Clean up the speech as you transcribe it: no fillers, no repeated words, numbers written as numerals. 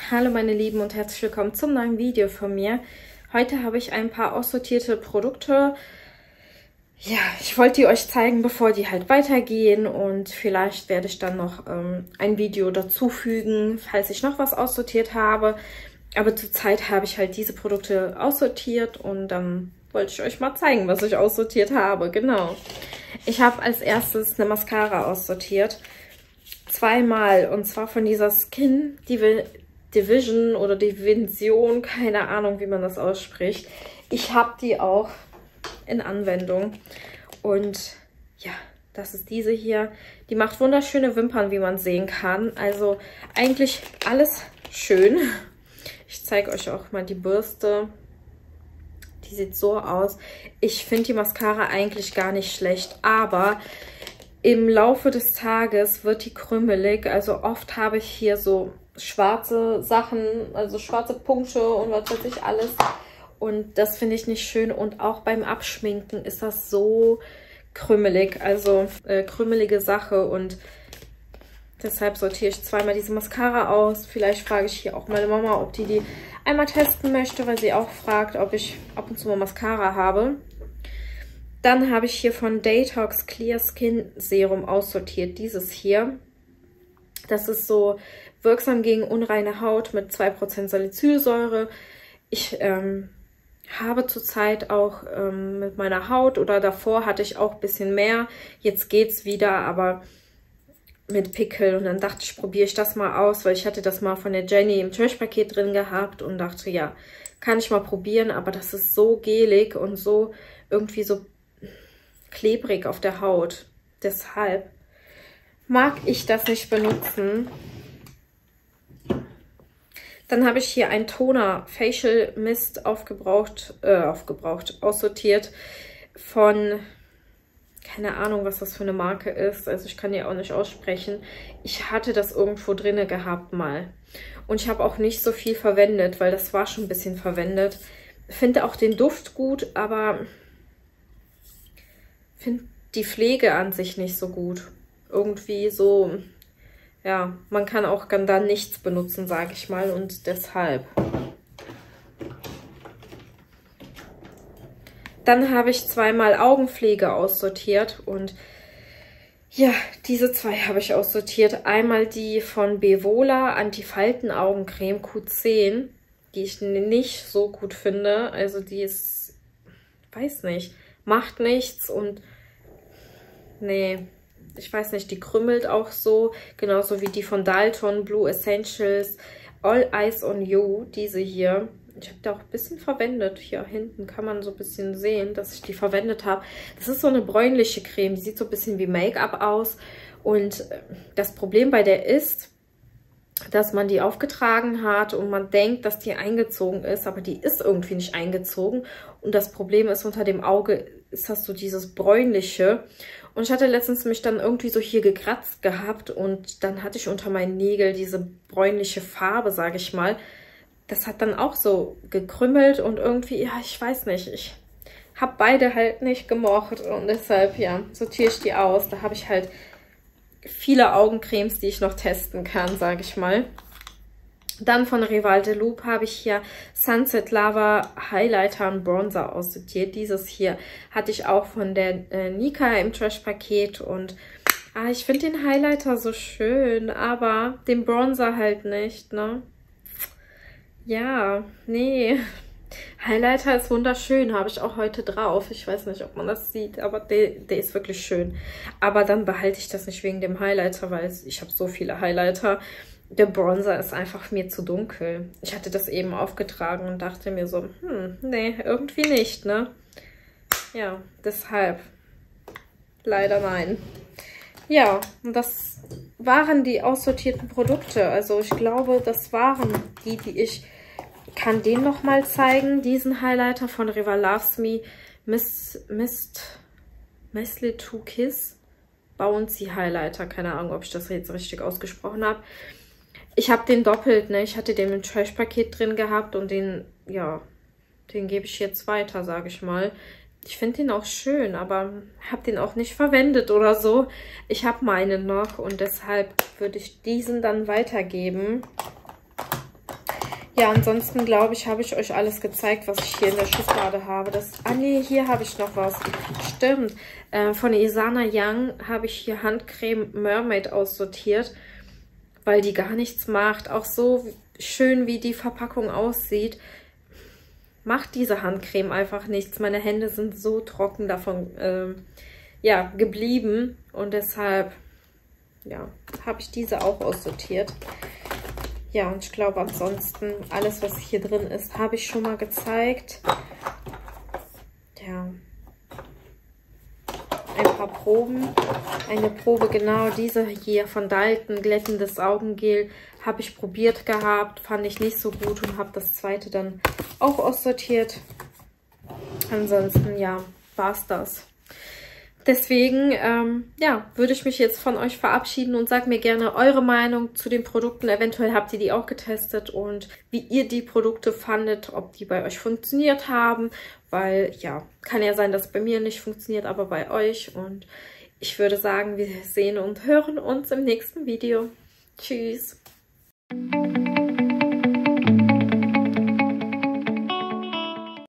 Hallo meine Lieben und herzlich willkommen zum neuen Video von mir. Heute habe ich ein paar aussortierte Produkte. Ja, ich wollte die euch zeigen, bevor die halt weitergehen, und vielleicht werde ich dann noch ein Video dazu fügen, falls ich noch was aussortiert habe. Aber zurzeit habe ich halt diese Produkte aussortiert und dann wollte ich euch mal zeigen, was ich aussortiert habe. Genau. Ich habe als erstes eine Mascara aussortiert. Zweimal, und zwar von dieser Skin Division oder Division, keine Ahnung, wie man das ausspricht. Ich habe die auch in Anwendung. Und ja, das ist diese hier. Die macht wunderschöne Wimpern, wie man sehen kann. Also eigentlich alles schön. Ich zeige euch auch mal die Bürste. Die sieht so aus. Ich finde die Mascara eigentlich gar nicht schlecht, aber im Laufe des Tages wird die krümelig. Also oft habe ich hier so schwarze Sachen, also schwarze Punkte und was weiß ich alles. Und das finde ich nicht schön. Und auch beim Abschminken ist das so krümelig, also krümelige Sache. Und deshalb sortiere ich zweimal diese Mascara aus. Vielleicht frage ich hier auch meine Mama, ob die einmal testen möchte, weil sie auch fragt, ob ich ab und zu mal Mascara habe. Dann habe ich hier von Detox Clear Skin Serum aussortiert. Dieses hier. Das ist so wirksam gegen unreine Haut mit 2% Salicylsäure. Ich habe zurzeit auch mit meiner Haut, oder davor hatte ich auch ein bisschen mehr. Jetzt geht's wieder, aber mit Pickel. Und dann dachte ich, probiere ich das mal aus, weil ich hatte das mal von der Jenny im Trash-Paket drin gehabt und dachte, ja, kann ich mal probieren. Aber das ist so gelig und so irgendwie so klebrig auf der Haut. Deshalb mag ich das nicht benutzen. Dann habe ich hier einen Toner Facial Mist aussortiert von, keine Ahnung, was das für eine Marke ist. Also ich kann die auch nicht aussprechen. Ich hatte das irgendwo drinne gehabt mal. Und ich habe auch nicht so viel verwendet, weil das war schon ein bisschen verwendet. Finde auch den Duft gut, aber finde die Pflege an sich nicht so gut. Irgendwie so, ja, man kann auch dann nichts benutzen, sage ich mal, und deshalb. Dann habe ich zweimal Augenpflege aussortiert und ja, diese zwei habe ich aussortiert. Einmal die von Bevola Anti-Falten-Augencreme Q10, die ich nicht so gut finde. Also die ist, weiß nicht, macht nichts und nee, ich weiß nicht, die krümmelt auch so, genauso wie die von Dalton Blue Essentials All Eyes on You, diese hier. Ich habe da auch ein bisschen verwendet. Hier hinten kann man so ein bisschen sehen, dass ich die verwendet habe. Das ist so eine bräunliche Creme, die sieht so ein bisschen wie Make-up aus. Und das Problem bei der ist, dass man die aufgetragen hat und man denkt, dass die eingezogen ist, aber die ist irgendwie nicht eingezogen. Und das Problem ist, unter dem Auge ist das so dieses bräunliche. Und ich hatte letztens mich dann irgendwie so hier gekratzt gehabt und dann hatte ich unter meinen Nägeln diese bräunliche Farbe, sage ich mal. Das hat dann auch so gekrümmelt und irgendwie, ja, ich weiß nicht, ich habe beide halt nicht gemocht und deshalb, ja, sortiere ich die aus. Da habe ich halt viele Augencremes, die ich noch testen kann, sage ich mal. Dann von Rival de Loop habe ich hier Sunset Lava Highlighter und Bronzer aussortiert. Dieses hier hatte ich auch von der Nika im Trash-Paket und ich finde den Highlighter so schön, aber den Bronzer halt nicht, ne? Ja, nee. Highlighter ist wunderschön, habe ich auch heute drauf. Ich weiß nicht, ob man das sieht, aber der ist wirklich schön. Aber dann behalte ich das nicht wegen dem Highlighter, weil ich habe so viele Highlighter. Der Bronzer ist einfach mir zu dunkel. Ich hatte das eben aufgetragen und dachte mir so, nee, irgendwie nicht, ne? Ja, deshalb. Leider nein. Ja, und das waren die aussortierten Produkte. Also ich glaube, das waren die ich... kann den noch mal zeigen. Diesen Highlighter von Rival Loves Me Mesli 2 Kiss Bouncy Highlighter. Keine Ahnung, ob ich das jetzt richtig ausgesprochen habe. Ich habe den doppelt, ne? Ich hatte den im Trash-Paket drin gehabt und den, ja, den gebe ich jetzt weiter, sage ich mal. Ich finde den auch schön, aber habe den auch nicht verwendet oder so. Ich habe meinen noch und deshalb würde ich diesen dann weitergeben. Ja, ansonsten glaube ich, habe ich euch alles gezeigt, was ich hier in der Schublade habe. Ah nee, hier habe ich noch was. Stimmt. Von Isana Young habe ich hier Handcreme Mermaid aussortiert, weil die gar nichts macht. Auch so schön, wie die Verpackung aussieht, macht diese Handcreme einfach nichts. Meine Hände sind so trocken davon ja, geblieben und deshalb ja, habe ich diese auch aussortiert. Ja, und ich glaube ansonsten, alles, was hier drin ist, habe ich schon mal gezeigt. Ja. Ein paar Proben. Eine Probe, genau diese hier von Dalton, glättendes Augengel, habe ich probiert gehabt. Fand ich nicht so gut und habe das zweite dann auch aussortiert. Ansonsten, ja, war es das. Deswegen, ja, würde ich mich jetzt von euch verabschieden und sagt mir gerne eure Meinung zu den Produkten. Eventuell habt ihr die auch getestet und wie ihr die Produkte fandet, ob die bei euch funktioniert haben. Weil, ja, kann ja sein, dass es bei mir nicht funktioniert, aber bei euch. Und ich würde sagen, wir sehen und hören uns im nächsten Video. Tschüss!